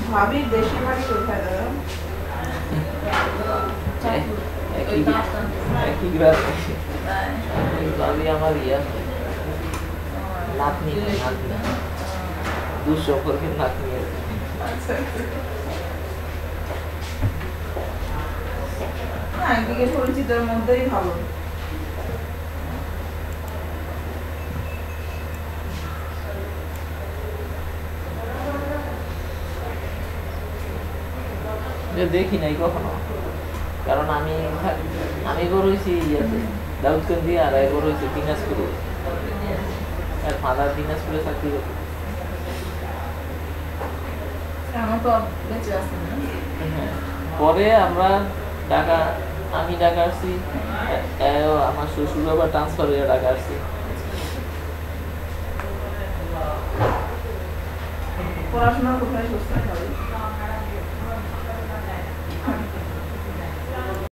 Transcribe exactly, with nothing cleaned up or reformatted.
ভাবি দেশি বাড়ি কোথায় দাদা? একই গ্রামে। ভাবি আমার ইয়া নাতনি নাতনি দূর সম্পর্কের নাতনি। না একদিকে পরিচিতের মধ্যেই ভালো। দেখি নাই কখনো, কারণ আমি আমি বড় হয়েছি ইয়াতে দাউদকান্দি, আর এক বড় হয়েছে দিনাজপুরে। আর ফাদার দিনাজপুরে চাকরি করতো। পরে আমরা ঢাকা, আমি ঢাকা আসছি, আমার শ্বশুর আবার ট্রান্সফার হয়ে ঢাকা আসছি। পড়াশোনা কোথায় করছেন?